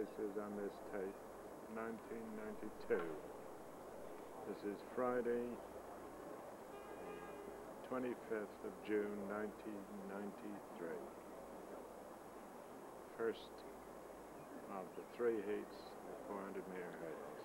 is on this tape 1992. This is Friday, 25th of June 1993. First of the 3 heats of 400 metre hurdles.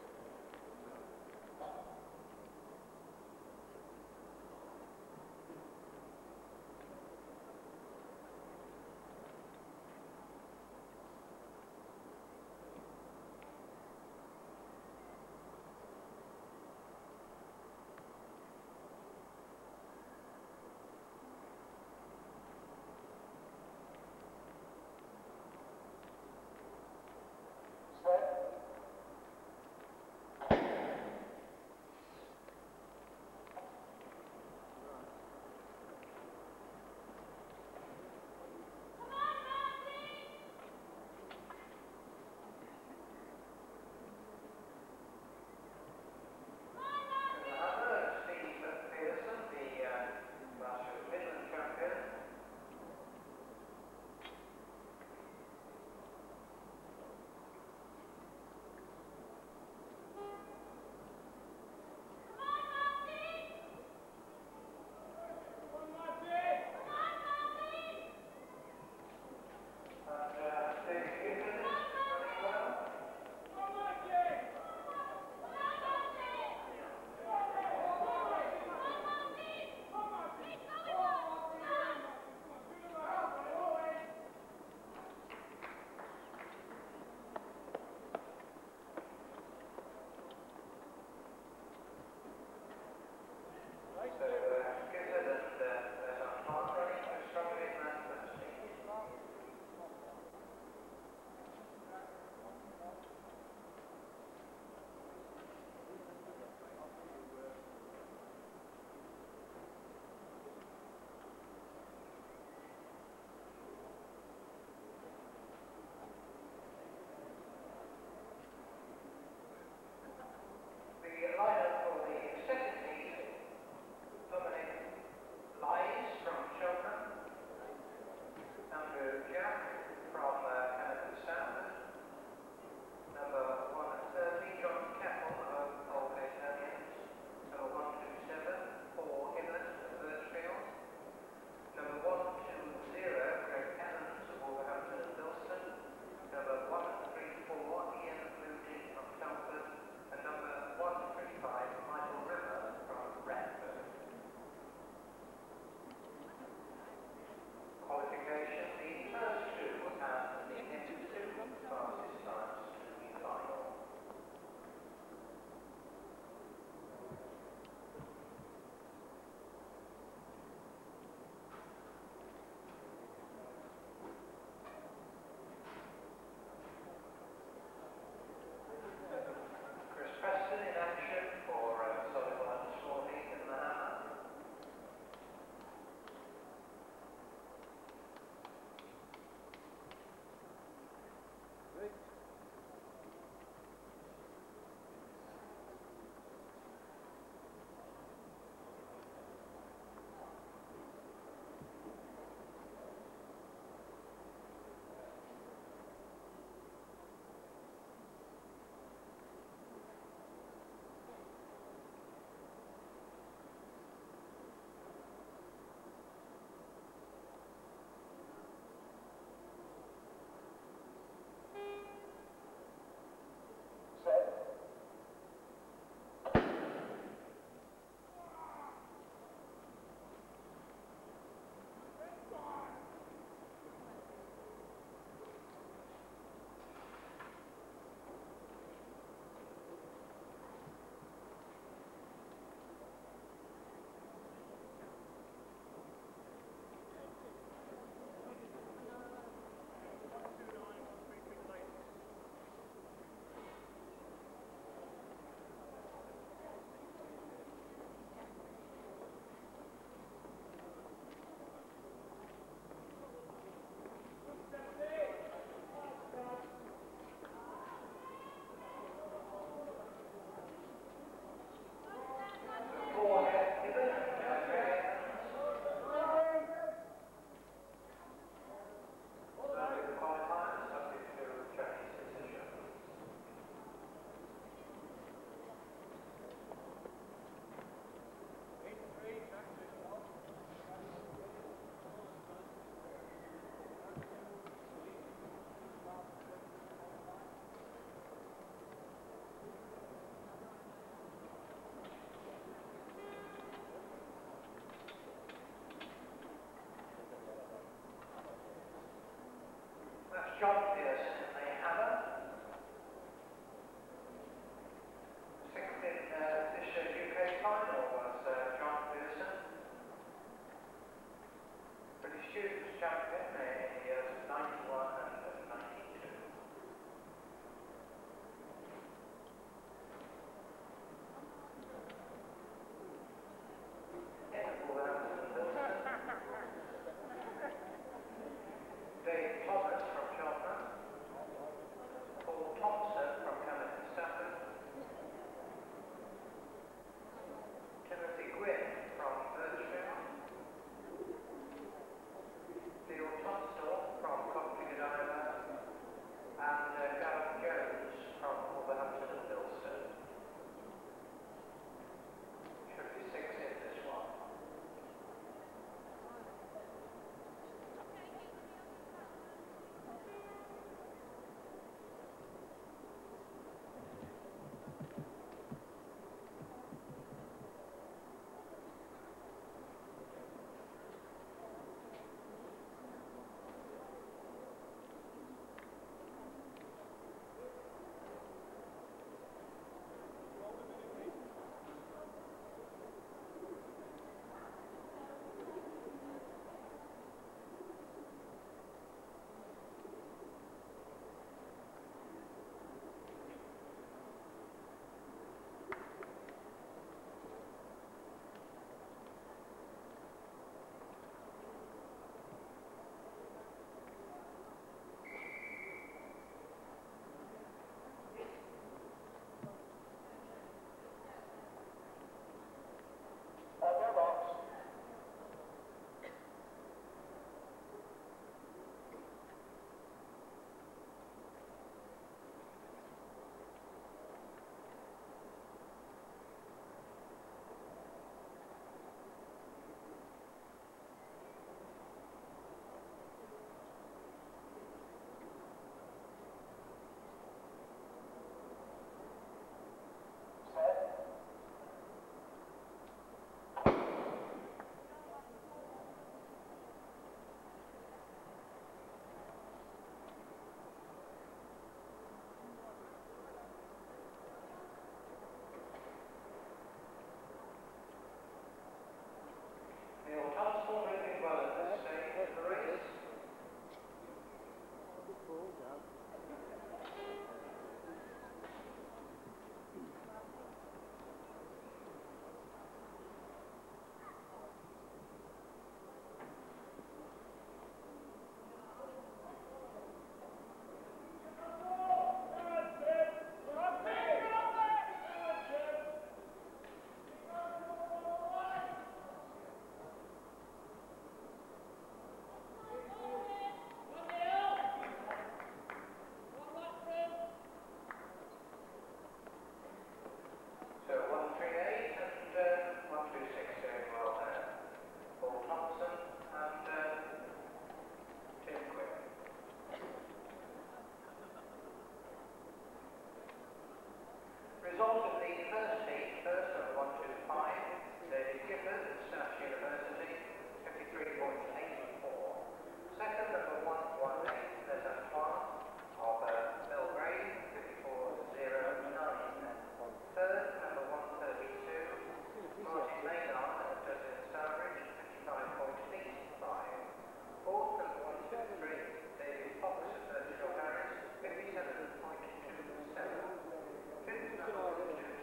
John Pearson in the hammer. Sixth in this UK final was John Pearson. British students champion in the years of 91 and 92. Dave Thomas from Cheltenham, Paul Thompson from Hamilton Stafford, Timothy Gwynn from Birchfield, Neil Tunstall from Coventry Godiva, and Gareth Jones from Wolverhampton and Bilston. Should be 6 in this one. Neil Tunstall moving well at this stage of the race. So 138 and 126 doing well there. Paul Thompson and Tim Quick. Result of the first heat, first number 125, David Gifford at Staffs University, 53.84. Second number 118, Les Antoine of Belgrade, 54.09. Third number 132, Martin Maynard at Dudley Stourbridge, 55.85. Fourth number 123, David Fox at Chilterns, 57.27. Fifth number 125.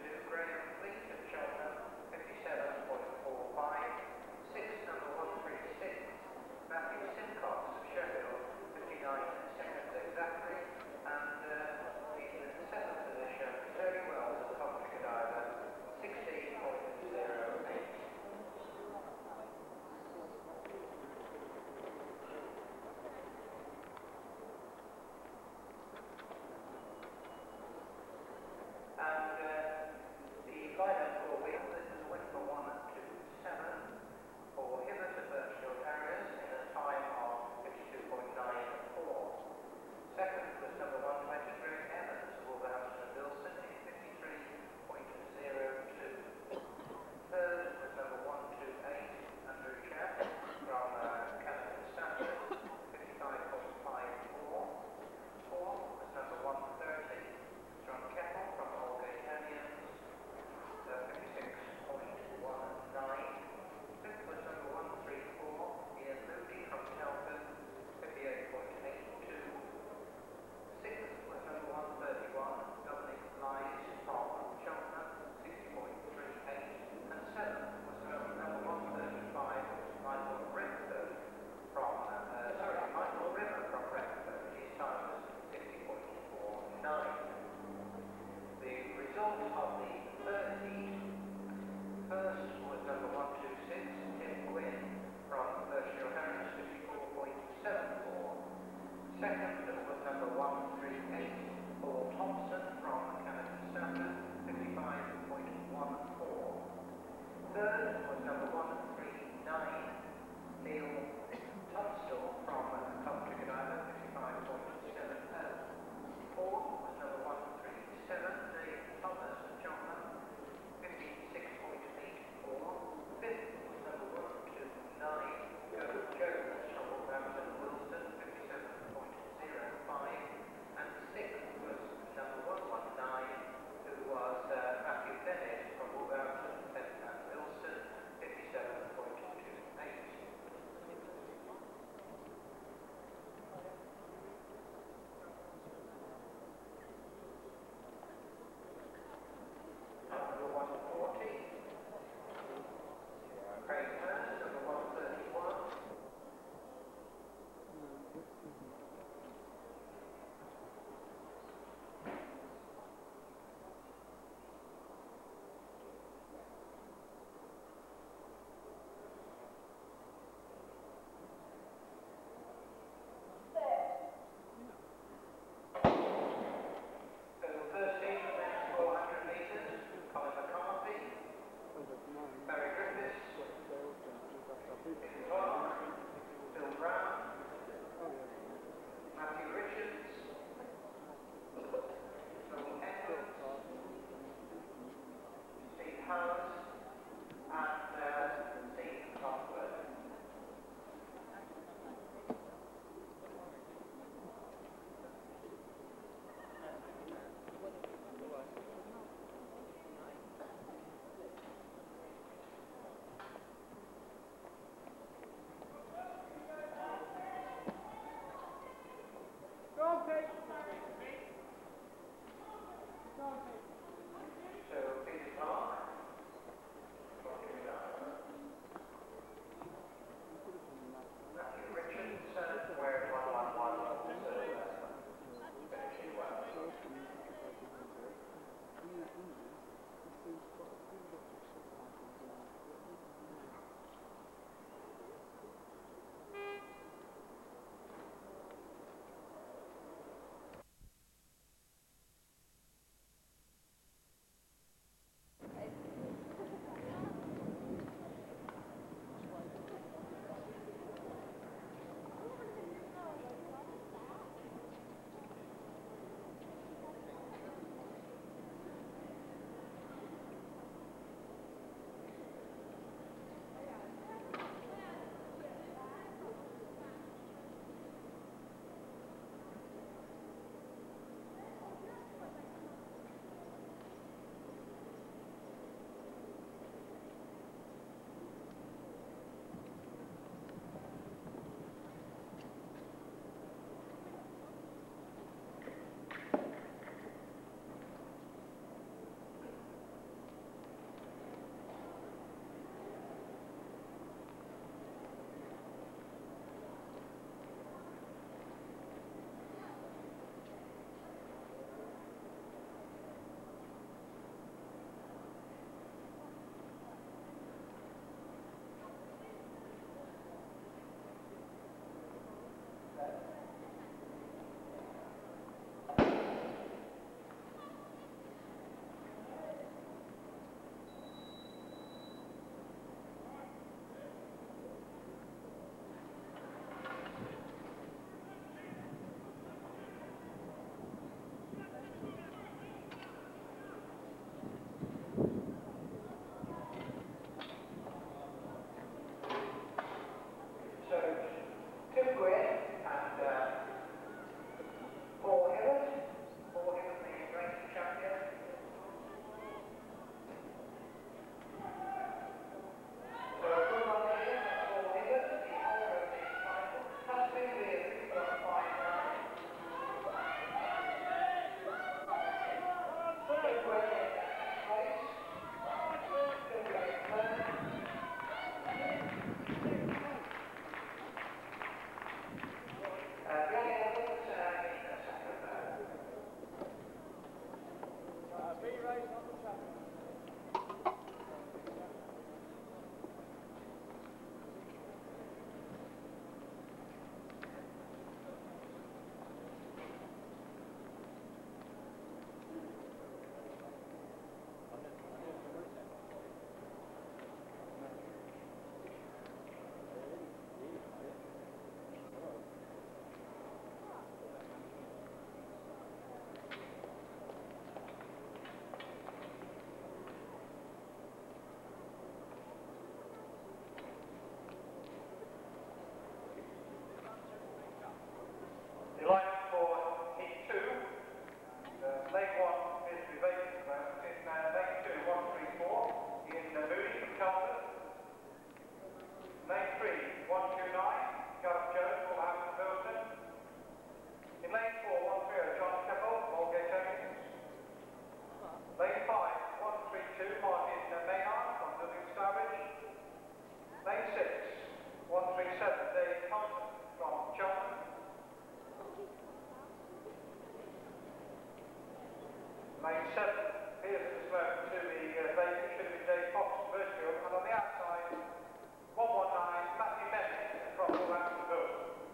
Lane 7 appears at this moment to be vacant, should have been Dave Fox to Birchfield, and on the outside, 119, Matthew Bennett from Wolverhampton Hill.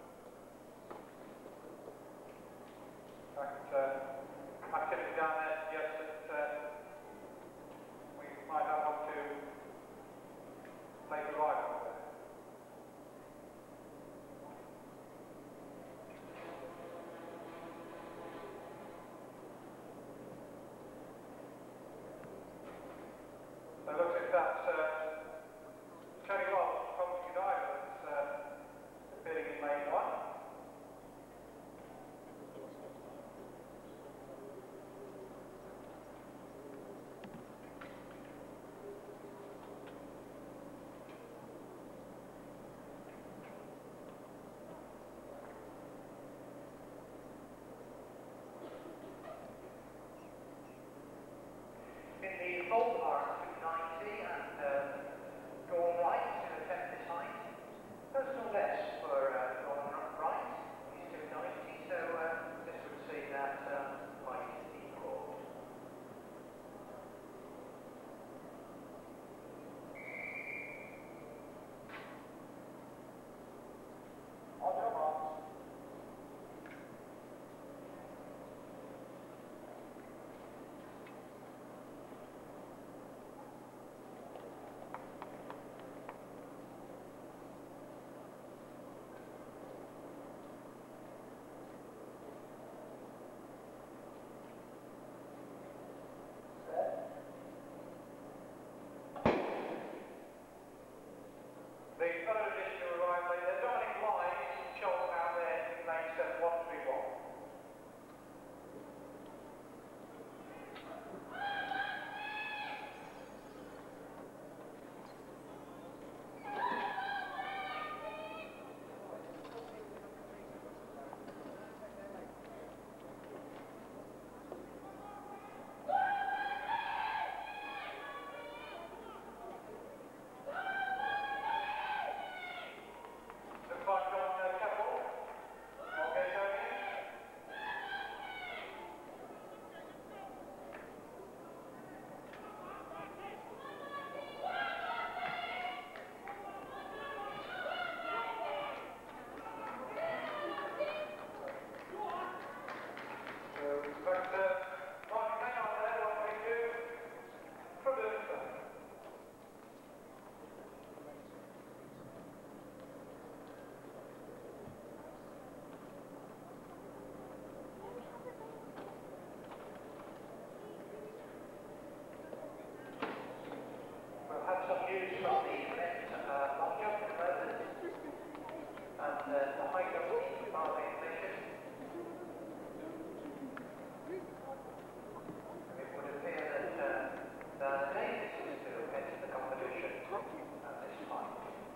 In fact, activity down there suggests that we might have one to late arrival there. So it looks like that's Tony Wells from Coventry Drive that's appearing in lane 1. In the Bolt R290 and Dawn Wright to attempt this height. Personal best for Dawn Wright is 290, so this would see that height equal. On your marks. The other addition to arrive later, Dominic Lyons from Cheltenham out there in lane 7131. Looks like John Keppel. Okay, Tony. So, but, Martin, hang on there, what we do? Producer. We'll have some news from the event long jump at the moment, and the high jump are the ignition. It would appear that Davis is to enter the competition at this time.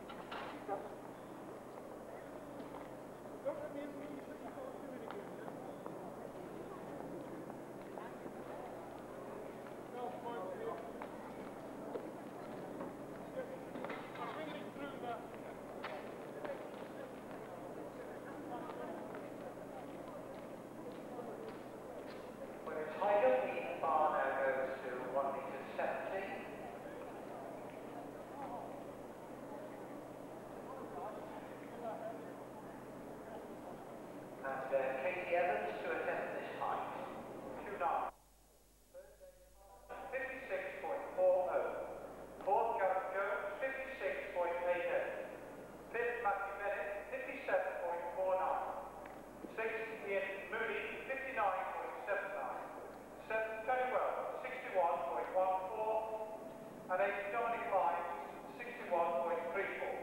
When it's high jump, the bar now goes to 1 meter 70. And Katie Evans to attempt this height. 2.9. 56.40. Fourth, Gareth Jones, 56.88. Fifth, Matthew Bennett, 57.49. Sixth, Ian Mooney, 59.79. Seventh, Tony Wells, 61.14. And eighth, Dominic Lyons, 61.34.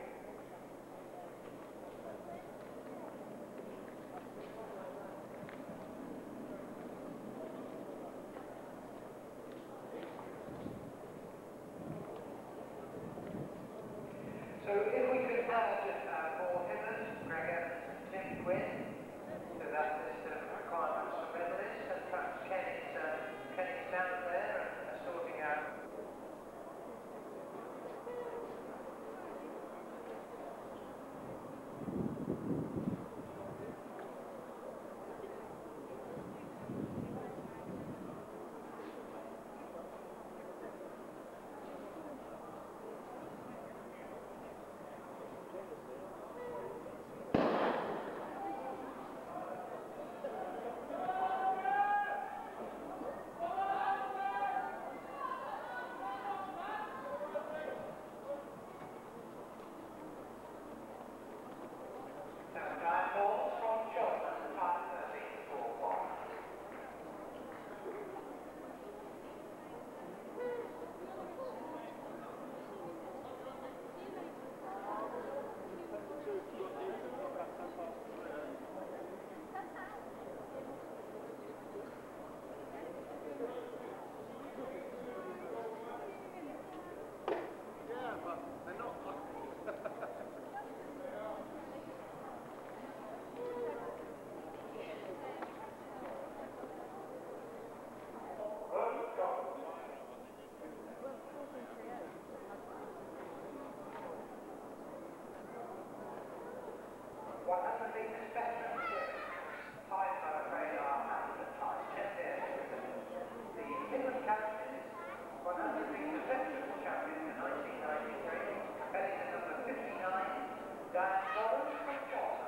Weakness veteranship. Ties, I'm afraid, are absolute ties. 10 days. The Midland Captain is 100 metres veteran champion in 1993, competitor number 59, Diane Lawrence from Georgia.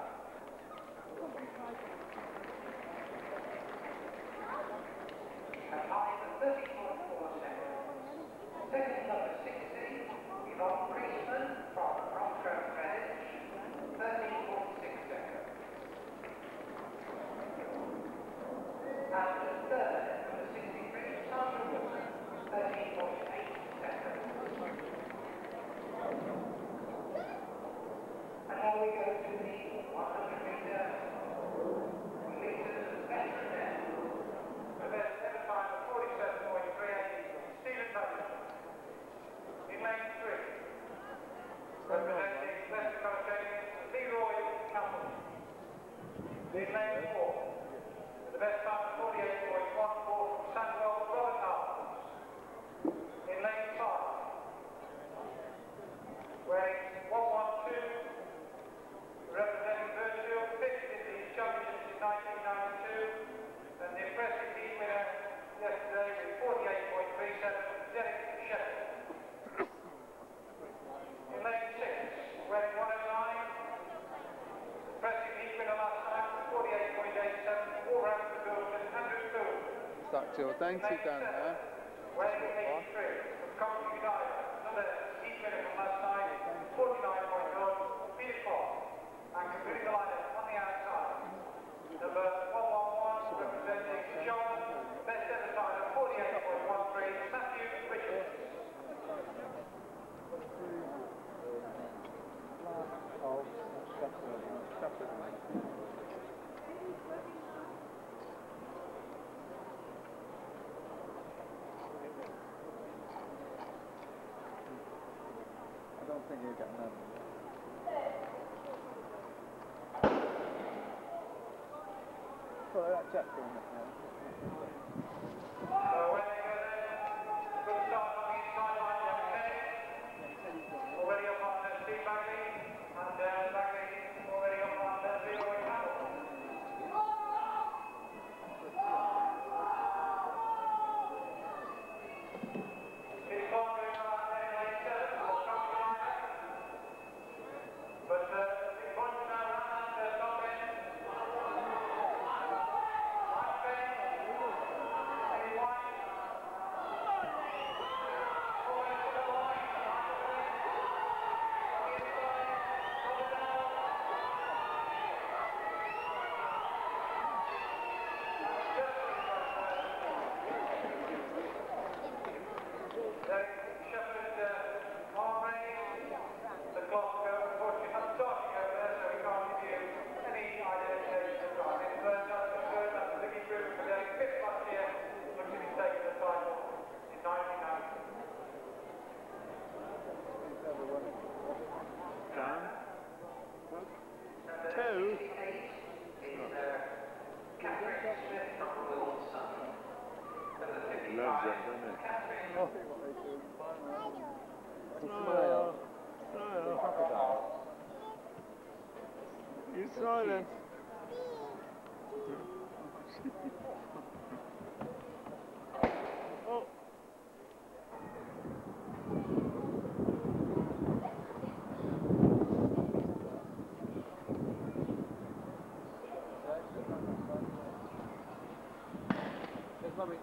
At height of 30.4 seconds. Second number 60, Yvonne Priestman from Roscoe Greenwich, 13.6 seconds. And the third, number 63, Sandra Wilson, 13.8 seconds. And now we go to the 100 metre meters veteran men. The best ever time of 47.38, Stephen Hudson. In lane 3, representing Leicester Connotations, Leroy Campbell. In lane 4, with the best time of 48.14 from Sandwell Robert Arms. In lane 5, wearing 112, representing Birchfield, fifth in the championships in 1992, and the impressive heat winner yesterday with 48.37, Derek Shepard. In lane 6, wearing 109, impressive heat winner last night with 48.87, all-round for Bilton, Andrew Poole. It's that Jordanti down there. Wearing 83, from Coventry United, another heat winner from last night, 49.0, Peter Clark. And completing the lineup on the outside, number 111, representing John, best ever time of 48.13, Matthew Richards. I don't think you'll get none. Follow that jet going up now. So when they go there, good start on the inside line, young Kenny. Already up on Steve Bagley, and Bagley already up on Leroy Campbell. It's fun going around there in lane 7, or something like that. But big points now around the top end. Loves it, doesn't it? Smile. Smile. You silent. Oh. There's Mummy.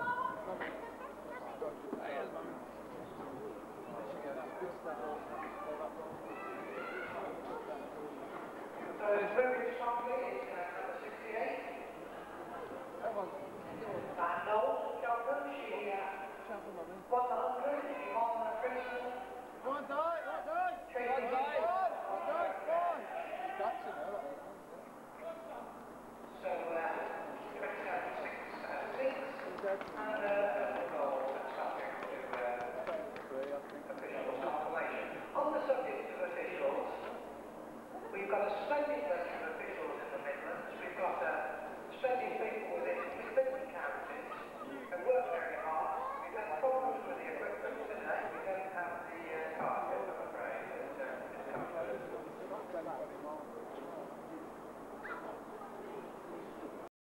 So it's very strongly, it's number 68. And Noel Johnson, she won the 100, she won the Christmas. One die. Tracy That's enough. So 27.6 and